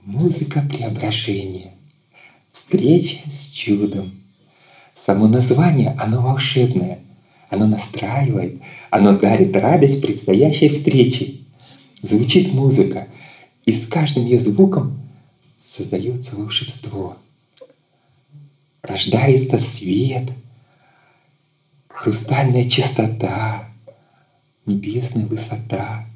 Музыка преображения, встреча с чудом. Само название, оно волшебное, оно настраивает, оно дарит радость предстоящей встречи. Звучит музыка, и с каждым ее звуком создается волшебство. Рождается свет, хрустальная чистота, небесная высота.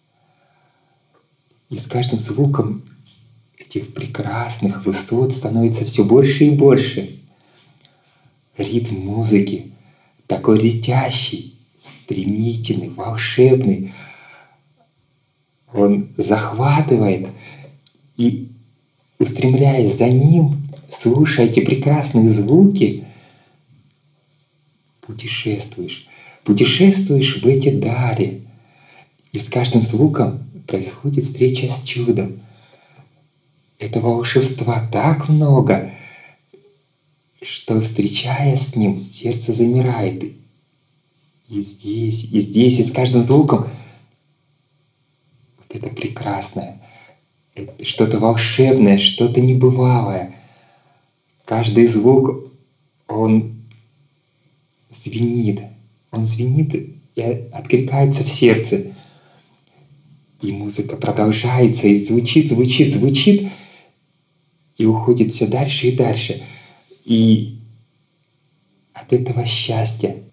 И с каждым звуком этих прекрасных высот становится все больше и больше. Ритм музыки такой летящий, стремительный, волшебный. Он захватывает, и, устремляясь за ним, слушая эти прекрасные звуки, путешествуешь в эти дали. И с каждым звуком происходит встреча с чудом. Этого волшебства так много, что, встречаясь с ним, сердце замирает. И здесь, и с каждым звуком вот это прекрасное, это что-то волшебное, что-то небывалое. Каждый звук, он звенит и откликается в сердце. И музыка продолжается, и звучит, и уходит все дальше и дальше. И от этого счастья,